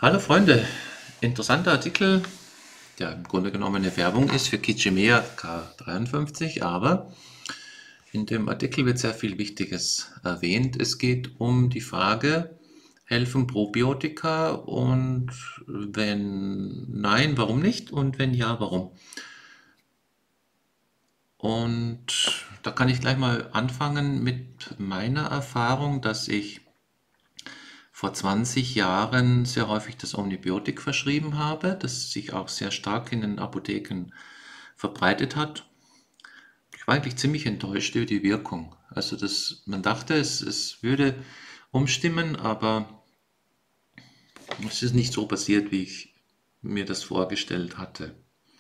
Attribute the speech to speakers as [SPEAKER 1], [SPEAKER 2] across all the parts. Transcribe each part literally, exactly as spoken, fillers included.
[SPEAKER 1] Hallo Freunde, interessanter Artikel, der im Grunde genommen eine Werbung ist für Kichimea K dreiundfünfzig, aber in dem Artikel wird sehr viel Wichtiges erwähnt. Es geht um die Frage, helfen Probiotika und wenn nein, warum nicht und wenn ja, warum? Und da kann ich gleich mal anfangen mit meiner Erfahrung, dass ich vor zwanzig Jahren sehr häufig das Omnibiotik verschrieben habe, das sich auch sehr stark in den Apotheken verbreitet hat. Ich war eigentlich ziemlich enttäuscht über die Wirkung. Also das, man dachte, es, es würde umstimmen, aber es ist nicht so passiert, wie ich mir das vorgestellt hatte.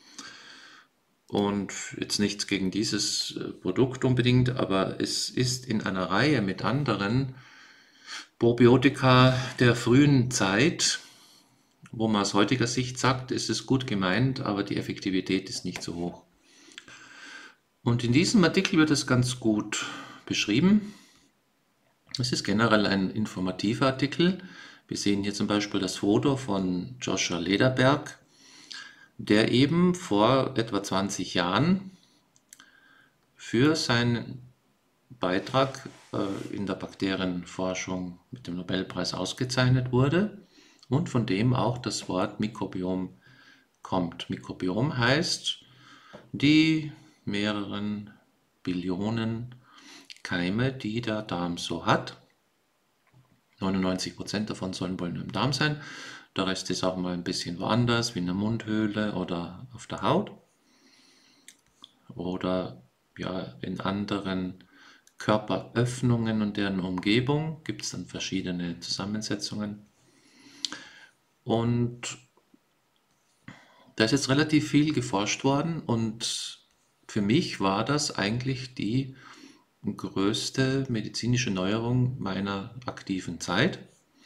[SPEAKER 1] Und jetzt nichts gegen dieses äh, Produkt unbedingt, aber es ist in einer Reihe mit anderen Probiotika der frühen Zeit, wo man aus heutiger Sicht sagt, es ist gut gemeint, aber die Effektivität ist nicht so hoch. Und in diesem Artikel wird es ganz gut beschrieben. Es ist generell ein informativer Artikel. Wir sehen hier zum Beispiel das Foto von Joshua Lederberg, der eben vor etwa zwanzig Jahren für seinen Beitrag äh, in der Bakterienforschung mit dem Nobelpreis ausgezeichnet wurde und von dem auch das Wort Mikrobiom kommt. Mikrobiom heißt die mehreren Billionen Keime, die der Darm so hat. neunundneunzig Prozent davon sollen wohl nur im Darm sein. Der Rest ist auch mal ein bisschen woanders, wie in der Mundhöhle oder auf der Haut. Oder ja, in anderen Körperöffnungen und deren Umgebung gibt es dann verschiedene Zusammensetzungen. Und da ist jetzt relativ viel geforscht worden und für mich war das eigentlich die größte medizinische Neuerung meiner aktiven Zeit.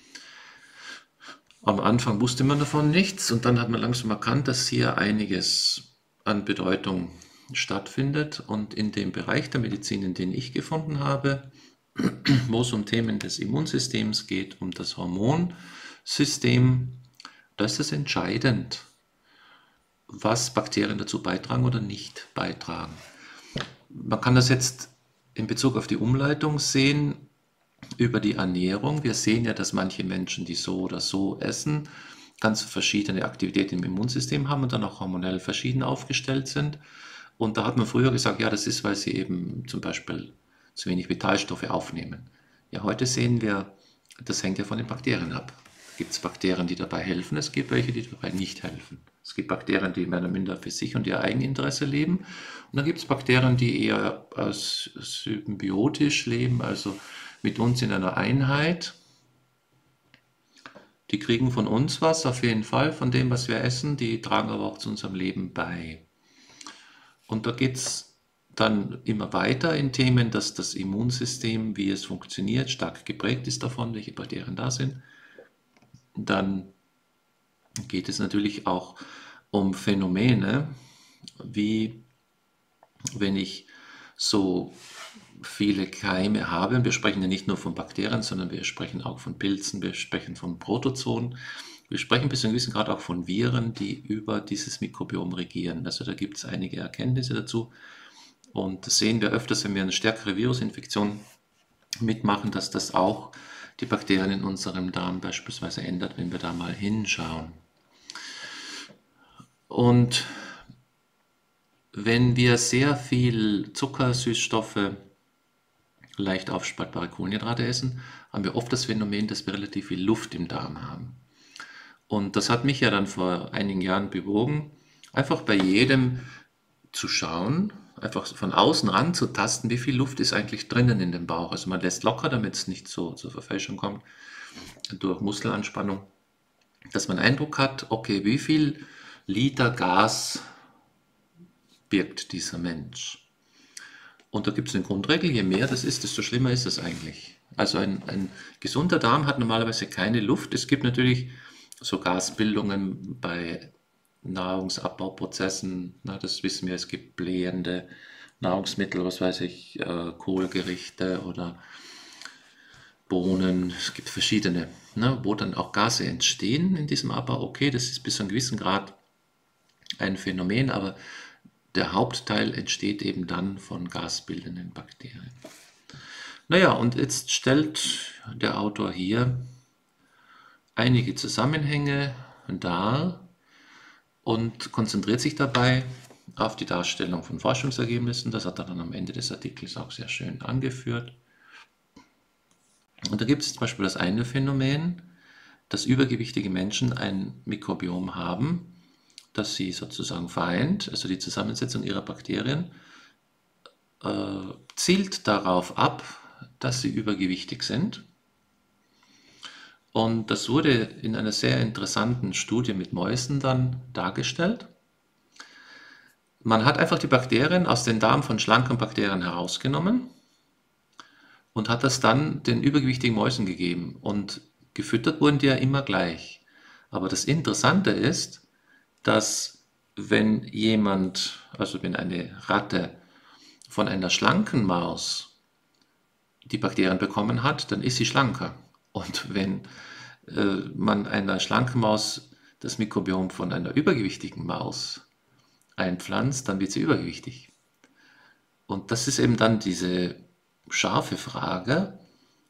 [SPEAKER 1] Am Anfang wusste man davon nichts und dann hat man langsam erkannt, dass hier einiges an Bedeutung stattfindet. Und in dem Bereich der Medizin, in den ich gefunden habe, wo es um Themen des Immunsystems geht, um das Hormonsystem, da ist es entscheidend, was Bakterien dazu beitragen oder nicht beitragen. Man kann das jetzt in Bezug auf die Umleitung sehen über die Ernährung. Wir sehen ja, dass manche Menschen, die so oder so essen, ganz verschiedene Aktivitäten im Immunsystem haben und dann auch hormonell verschieden aufgestellt sind. Und da hat man früher gesagt, ja, das ist, weil sie eben zum Beispiel zu wenig Vitalstoffe aufnehmen. Ja, heute sehen wir, das hängt ja von den Bakterien ab. Gibt es Bakterien, die dabei helfen, es gibt welche, die dabei nicht helfen. Es gibt Bakterien, die mehr oder minder für sich und ihr Eigeninteresse leben. Und dann gibt es Bakterien, die eher als symbiotisch leben, also mit uns in einer Einheit. Die kriegen von uns was, auf jeden Fall, von dem, was wir essen. Die tragen aber auch zu unserem Leben bei. Und da geht es dann immer weiter in Themen, dass das Immunsystem, wie es funktioniert, stark geprägt ist davon, welche Bakterien da sind. Dann geht es natürlich auch um Phänomene, wie wenn ich so viele Keime habe, und wir sprechen ja nicht nur von Bakterien, sondern wir sprechen auch von Pilzen, wir sprechen von Protozoen, wir sprechen bis zu einem gewissen Grad auch von Viren, die über dieses Mikrobiom regieren. Also da gibt es einige Erkenntnisse dazu und das sehen wir öfters, wenn wir eine stärkere Virusinfektion mitmachen, dass das auch die Bakterien in unserem Darm beispielsweise ändert, wenn wir da mal hinschauen. Und wenn wir sehr viel Zucker, Süßstoffe, leicht aufspaltbare Kohlenhydrate essen, haben wir oft das Phänomen, dass wir relativ viel Luft im Darm haben. Und das hat mich ja dann vor einigen Jahren bewogen, einfach bei jedem zu schauen, einfach von außen ranzutasten, wie viel Luft ist eigentlich drinnen in dem Bauch. Also man lässt locker, damit es nicht so zur Verfälschung kommt, durch Muskelanspannung, dass man Eindruck hat, okay, wie viel Liter Gas birgt dieser Mensch. Und da gibt es eine Grundregel, je mehr das ist, desto schlimmer ist es eigentlich. Also ein, ein gesunder Darm hat normalerweise keine Luft. Es gibt natürlich so Gasbildungen bei Nahrungsabbauprozessen. Na, das wissen wir, es gibt blähende Nahrungsmittel, was weiß ich, äh, Kohlgerichte oder Bohnen, es gibt verschiedene, ne, wo dann auch Gase entstehen in diesem Abbau. Okay, das ist bis zu einem gewissen Grad ein Phänomen, aber der Hauptteil entsteht eben dann von gasbildenden Bakterien. Naja, und jetzt stellt der Autor hier einige Zusammenhänge dar und konzentriert sich dabei auf die Darstellung von Forschungsergebnissen. Das hat er dann am Ende des Artikels auch sehr schön angeführt. Und da gibt es zum Beispiel das eine Phänomen, dass übergewichtige Menschen ein Mikrobiom haben, das sie sozusagen vereint, also die Zusammensetzung ihrer Bakterien, äh, zielt darauf ab, dass sie übergewichtig sind. Und das wurde in einer sehr interessanten Studie mit Mäusen dann dargestellt. Man hat einfach die Bakterien aus den Darm von schlanken Bakterien herausgenommen und hat das dann den übergewichtigen Mäusen gegeben. Und gefüttert wurden die ja immer gleich. Aber das Interessante ist, dass wenn jemand, also wenn eine Ratte von einer schlanken Maus die Bakterien bekommen hat, dann ist sie schlanker. Und wenn äh, man einer schlanken Maus das Mikrobiom von einer übergewichtigen Maus einpflanzt, dann wird sie übergewichtig. Und das ist eben dann diese scharfe Frage,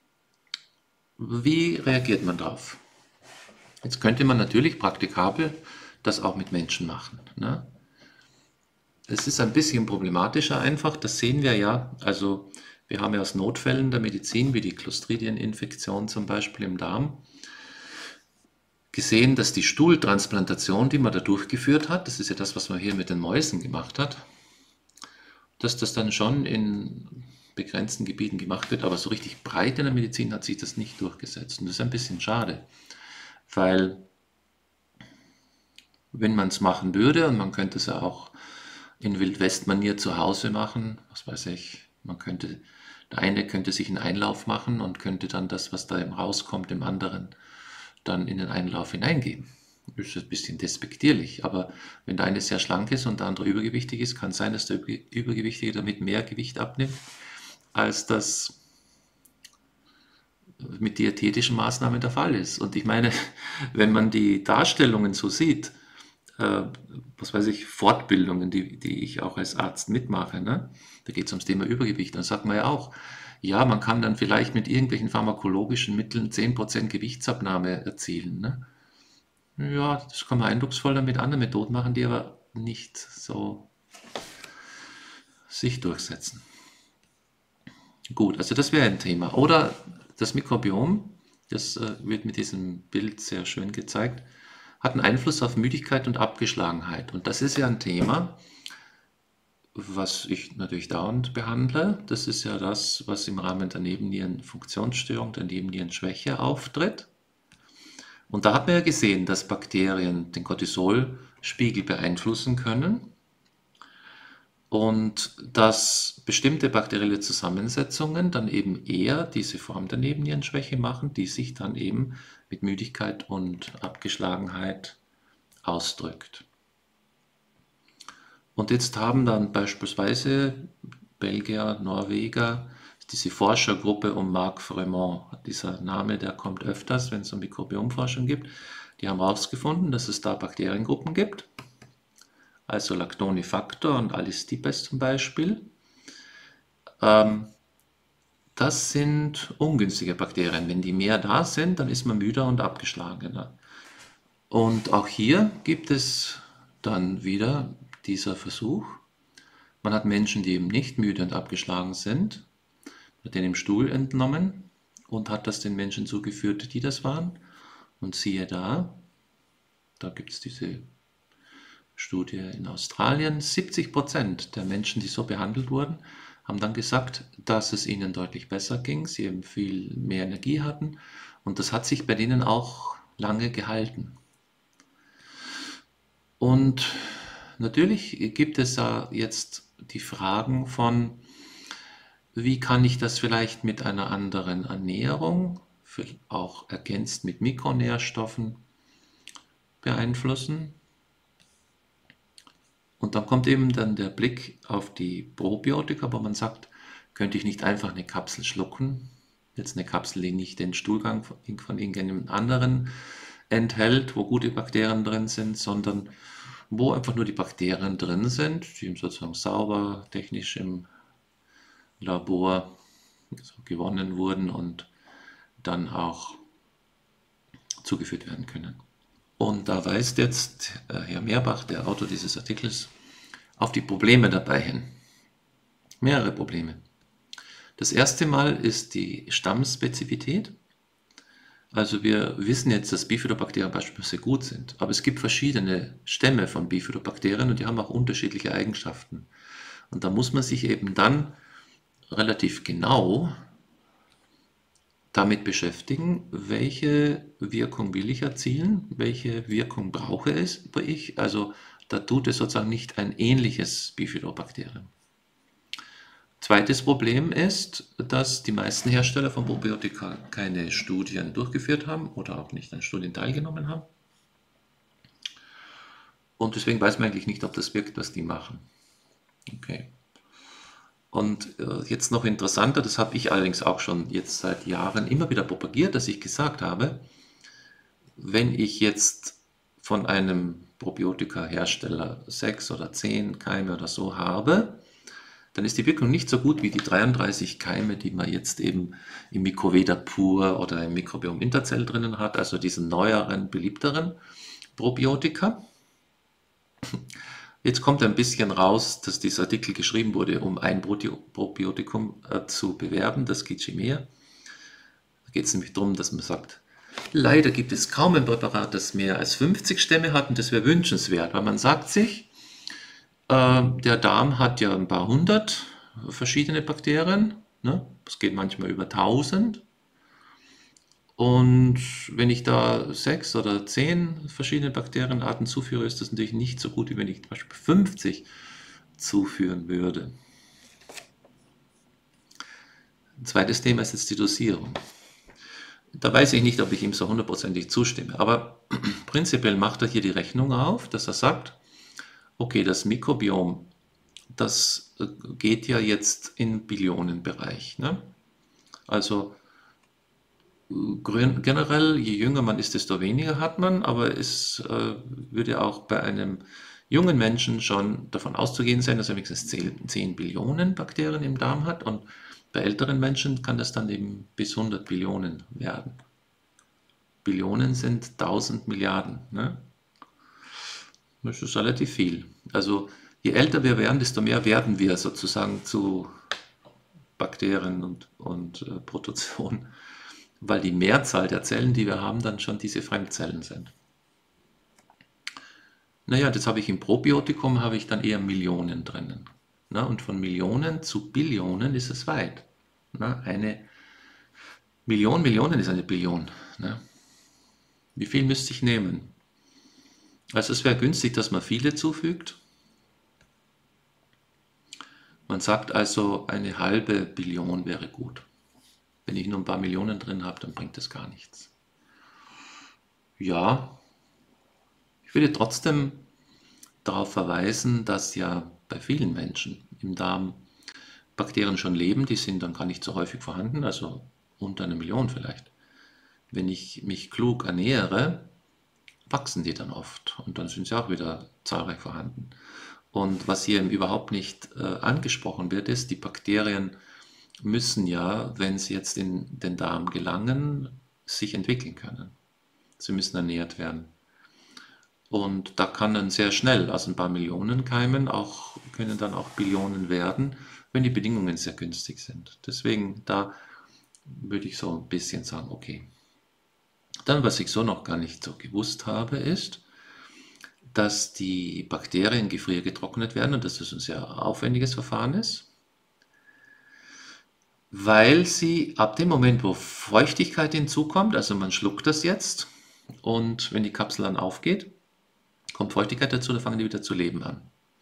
[SPEAKER 1] wie reagiert man darauf? Jetzt könnte man natürlich praktikabel das auch mit Menschen machen. Ne? Es ist ein bisschen problematischer einfach, das sehen wir ja. Also wir haben ja aus Notfällen der Medizin, wie die Clostridieninfektion zum Beispiel im Darm, gesehen, dass die Stuhltransplantation, die man da durchgeführt hat, das ist ja das, was man hier mit den Mäusen gemacht hat, dass das dann schon in begrenzten Gebieten gemacht wird, aber so richtig breit in der Medizin hat sich das nicht durchgesetzt. Und das ist ein bisschen schade, weil wenn man es machen würde, und man könnte es ja auch in Wildwest-Manier zu Hause machen, was weiß ich, man könnte, der eine könnte sich einen Einlauf machen und könnte dann das, was da rauskommt, dem anderen dann in den Einlauf hineingeben. Das ist ein bisschen despektierlich, aber wenn der eine sehr schlank ist und der andere übergewichtig ist, kann es sein, dass der Übergewichtige damit mehr Gewicht abnimmt, als das mit diätetischen Maßnahmen der Fall ist. Und ich meine, wenn man die Darstellungen so sieht, äh, was weiß ich, Fortbildungen, die, die ich auch als Arzt mitmache, ne? Da geht es ums Thema Übergewicht, dann sagt man ja auch, ja, man kann dann vielleicht mit irgendwelchen pharmakologischen Mitteln zehn Prozent Gewichtsabnahme erzielen. Ne? Ja, das kann man eindrucksvoll dann mit anderen Methoden machen, die aber nicht so sich durchsetzen. Gut, also das wäre ein Thema. Oder das Mikrobiom, das äh, wird mit diesem Bild sehr schön gezeigt, hat einen Einfluss auf Müdigkeit und Abgeschlagenheit. Und das ist ja ein Thema, was ich natürlich dauernd behandle. Das ist ja das, was im Rahmen der Nebennierenfunktionsstörung, der Nebennierenschwäche auftritt. Und da hat man ja gesehen, dass Bakterien den Cortisolspiegel beeinflussen können und dass bestimmte bakterielle Zusammensetzungen dann eben eher diese Form der Nebennierenschwäche machen, die sich dann eben mit Müdigkeit und Abgeschlagenheit ausdrückt. Und jetzt haben dann beispielsweise Belgier, Norweger, diese Forschergruppe um Marc Fremont, dieser Name, der kommt öfters, wenn es um Mikrobiomforschung gibt, die haben herausgefunden, dass es da Bakteriengruppen gibt, also Lactonifactor und Alistipes zum Beispiel. Ähm, das sind ungünstige Bakterien. Wenn die mehr da sind, dann ist man müder und abgeschlagener. Und auch hier gibt es dann wieder dieser Versuch. Man hat Menschen, die eben nicht müde und abgeschlagen sind, hat den im Stuhl entnommen und hat das den Menschen zugeführt, die das waren. Und siehe da, da gibt es diese Studie in Australien, siebzig Prozent der Menschen, die so behandelt wurden, haben dann gesagt, dass es ihnen deutlich besser ging, sie eben viel mehr Energie hatten und das hat sich bei denen auch lange gehalten. Und natürlich gibt es da jetzt die Fragen von, wie kann ich das vielleicht mit einer anderen Ernährung, auch ergänzt mit Mikronährstoffen, beeinflussen? Und dann kommt eben dann der Blick auf die Probiotika, wo man sagt, könnte ich nicht einfach eine Kapsel schlucken? Jetzt eine Kapsel, die nicht den Stuhlgang von, von irgendeinem anderen enthält, wo gute Bakterien drin sind, sondern wo einfach nur die Bakterien drin sind, die sozusagen sauber, technisch im Labor so gewonnen wurden und dann auch zugeführt werden können. Und da weist jetzt äh, Herr Mehrbach, der Autor dieses Artikels, auf die Probleme dabei hin. Mehrere Probleme. Das erste Mal ist die Stammspezifität. Also wir wissen jetzt, dass Bifidobakterien beispielsweise gut sind, aber es gibt verschiedene Stämme von Bifidobakterien und die haben auch unterschiedliche Eigenschaften. Und da muss man sich eben dann relativ genau damit beschäftigen, welche Wirkung will ich erzielen, welche Wirkung brauche es bei ich. Also da tut es sozusagen nicht ein ähnliches Bifidobakterium. Zweites Problem ist, dass die meisten Hersteller von Probiotika keine Studien durchgeführt haben oder auch nicht an Studien teilgenommen haben. Und deswegen weiß man eigentlich nicht, ob das wirkt, was die machen. Okay. Und äh, jetzt noch interessanter, das habe ich allerdings auch schon jetzt seit Jahren immer wieder propagiert, dass ich gesagt habe, wenn ich jetzt von einem Probiotika-Hersteller sechs oder zehn Keime oder so habe, dann ist die Wirkung nicht so gut wie die dreiunddreißig Keime, die man jetzt eben im Mycoveda pur oder im Microbiom Interzell drinnen hat, also diesen neueren, beliebteren Probiotika. Jetzt kommt ein bisschen raus, dass dieser Artikel geschrieben wurde, um ein Probiotikum äh, zu bewerben, das Gicimea. Da geht es nämlich darum, dass man sagt, leider gibt es kaum ein Präparat, das mehr als fünfzig Stämme hat und das wäre wünschenswert, weil man sagt sich, äh, der Darm hat ja ein paar hundert verschiedene Bakterien, ne? Das geht manchmal über tausend. Und wenn ich da sechs oder zehn verschiedene Bakterienarten zuführe, ist das natürlich nicht so gut, wie wenn ich zum Beispiel fünfzig zuführen würde. Ein zweites Thema ist jetzt die Dosierung. Da weiß ich nicht, ob ich ihm so hundertprozentig zustimme, aber prinzipiell macht er hier die Rechnung auf, dass er sagt, okay, das Mikrobiom, das geht ja jetzt in Billionenbereich, ne? Also generell, je jünger man ist, desto weniger hat man, aber es äh, würde auch bei einem jungen Menschen schon davon auszugehen sein, dass er wenigstens zehn Billionen Bakterien im Darm hat und bei älteren Menschen kann das dann eben bis hundert Billionen werden. Billionen sind tausend Milliarden, ne? Das ist relativ viel. Also je älter wir werden, desto mehr werden wir sozusagen zu Bakterien und, und äh, Protozoen, weil die Mehrzahl der Zellen, die wir haben, dann schon diese Fremdzellen sind. Naja, das habe ich im Probiotikum, habe ich dann eher Millionen drinnen. Na, und von Millionen zu Billionen ist es weit. Na, eine Million Millionen ist eine Billion. Na. Wie viel müsste ich nehmen? Also es wäre günstig, dass man viele zufügt. Man sagt also, eine halbe Billion wäre gut. Wenn ich nur ein paar Millionen drin habe, dann bringt das gar nichts. Ja, ich würde trotzdem darauf verweisen, dass ja bei vielen Menschen im Darm Bakterien schon leben, die sind dann gar nicht so häufig vorhanden, also unter einer Million vielleicht. Wenn ich mich klug ernähre, wachsen die dann oft und dann sind sie auch wieder zahlreich vorhanden. Und was hier eben überhaupt nicht äh, angesprochen wird, ist, die Bakterien müssen ja, wenn sie jetzt in den Darm gelangen, sich entwickeln können. Sie müssen ernährt werden. Und da kann dann sehr schnell aus ein paar Millionen Keimen auch, können dann auch Billionen werden, wenn die Bedingungen sehr günstig sind. Deswegen da würde ich so ein bisschen sagen, okay. Dann, was ich so noch gar nicht so gewusst habe, ist, dass die Bakterien gefriergetrocknet werden und dass das ein sehr aufwendiges Verfahren ist, weil sie ab dem Moment, wo Feuchtigkeit hinzukommt, also man schluckt das jetzt und wenn die Kapsel dann aufgeht, kommt Feuchtigkeit dazu, dann fangen die wieder zu leben an.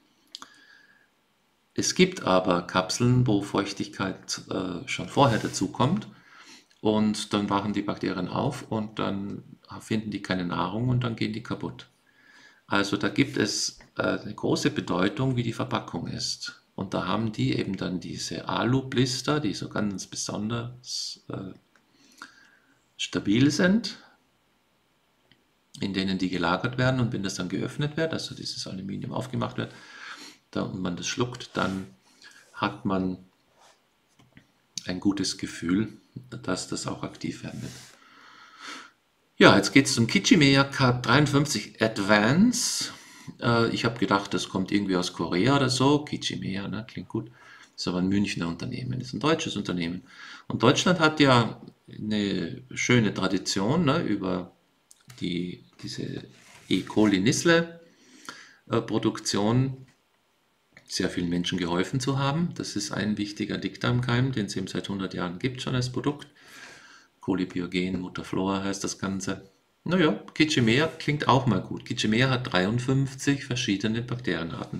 [SPEAKER 1] Es gibt aber Kapseln, wo Feuchtigkeit äh, schon vorher dazu kommt und dann wachen die Bakterien auf und dann finden die keine Nahrung und dann gehen die kaputt. Also da gibt es äh, eine große Bedeutung, wie die Verpackung ist. Und da haben die eben dann diese Alu-Blister, die so ganz besonders äh, stabil sind, in denen die gelagert werden, und wenn das dann geöffnet wird, also dieses Aluminium aufgemacht wird, da, und man das schluckt, dann hat man ein gutes Gefühl, dass das auch aktiv werden wird. Ja, jetzt geht es zum Kichimiya K dreiundfünfzig Advance. Äh, ich habe gedacht, das kommt irgendwie aus Korea oder so. Kichimiya, ne, klingt gut. Ist aber ein Münchner Unternehmen, ist ein deutsches Unternehmen. Und Deutschland hat ja eine schöne Tradition, ne, über die, diese E. coli-Nissle-Produktion sehr vielen Menschen geholfen zu haben. Das ist ein wichtiger Dickdarmkeim, den es eben seit hundert Jahren gibt schon als Produkt. Kolibiogen, Mutaflora heißt das Ganze. Naja, Kichimea klingt auch mal gut. Kichimea hat dreiundfünfzig verschiedene Bakterienarten.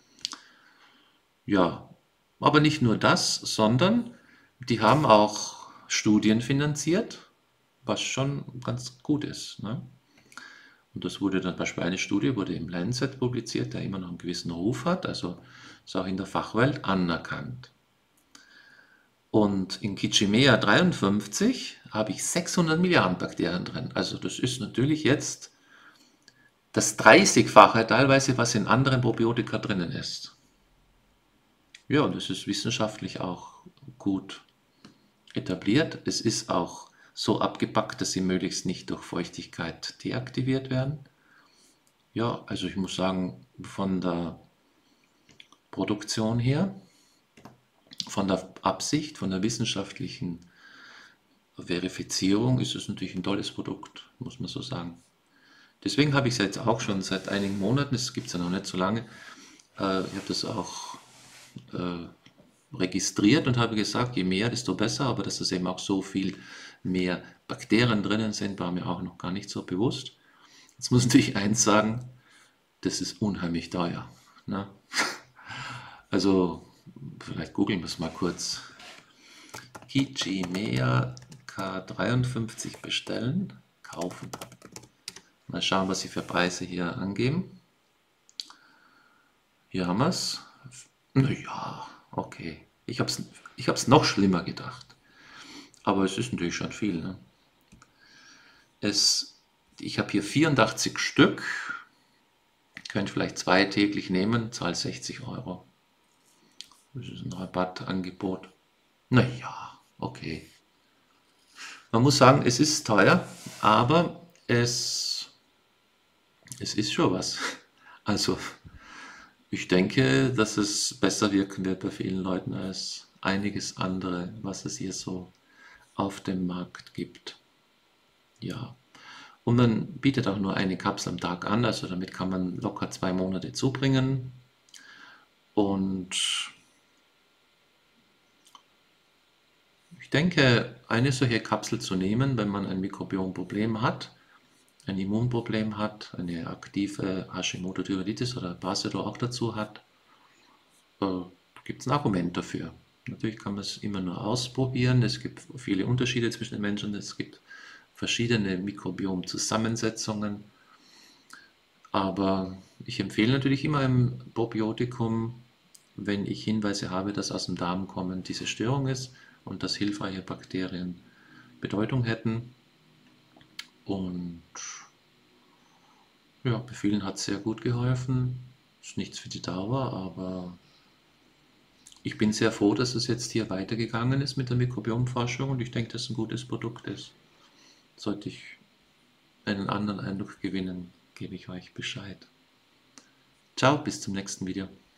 [SPEAKER 1] Ja, aber nicht nur das, sondern die haben auch Studien finanziert, was schon ganz gut ist. Ne? Und das wurde dann, beispielsweise eine Studie wurde im Lancet publiziert, der immer noch einen gewissen Ruf hat, also ist auch in der Fachwelt anerkannt. Und in Kichimea dreiundfünfzig habe ich sechshundert Milliarden Bakterien drin. Also das ist natürlich jetzt das dreißigfache teilweise, was in anderen Probiotika drinnen ist. Ja, und das ist wissenschaftlich auch gut etabliert. Es ist auch so abgepackt, dass sie möglichst nicht durch Feuchtigkeit deaktiviert werden. Ja, also ich muss sagen, von der Produktion her, von der Absicht, von der wissenschaftlichen Verifizierung ist es natürlich ein tolles Produkt, muss man so sagen. Deswegen habe ich es jetzt auch schon seit einigen Monaten, es gibt es ja noch nicht so lange, äh, ich habe das auch äh, registriert und habe gesagt, je mehr, desto besser, aber dass es eben auch so viel mehr Bakterien drinnen sind, war mir auch noch gar nicht so bewusst. Jetzt muss ich natürlich eins sagen, das ist unheimlich teuer. Ne? Also, vielleicht googeln wir es mal kurz. Kichimea K dreiundfünfzig bestellen, kaufen. Mal schauen, was sie für Preise hier angeben. Hier haben wir es. Naja, okay. Ich habe es ich hab's noch schlimmer gedacht. Aber es ist natürlich schon viel. Ne? Es, ich habe hier vierundachtzig Stück. Könnt vielleicht zwei täglich nehmen, zahle sechzig Euro. Das ist ein Rabattangebot. Naja, okay. Man muss sagen, es ist teuer, aber es, es ist schon was. Also, ich denke, dass es besser wirken wird bei vielen Leuten als einiges andere, was es hier so auf dem Markt gibt. Ja. Und man bietet auch nur eine Kapsel am Tag an, also damit kann man locker zwei Monate zubringen. Und ich denke, eine solche Kapsel zu nehmen, wenn man ein Mikrobiomproblem hat, ein Immunproblem hat, eine aktive Hashimoto-Thyreoiditis oder Basedow auch dazu hat, äh, gibt es ein Argument dafür. Natürlich kann man es immer nur ausprobieren. Es gibt viele Unterschiede zwischen den Menschen. Es gibt verschiedene Mikrobiom-Zusammensetzungen. Aber ich empfehle natürlich immer ein Probiotikum, wenn ich Hinweise habe, dass aus dem Darm kommen diese Störung ist und dass hilfreiche Bakterien Bedeutung hätten. Und ja, bei vielen hat es sehr gut geholfen. Ist nichts für die Dauer, aber ich bin sehr froh, dass es jetzt hier weitergegangen ist mit der Mikrobiomforschung, und ich denke, dass es ein gutes Produkt ist. Sollte ich einen anderen Eindruck gewinnen, gebe ich euch Bescheid. Ciao, bis zum nächsten Video.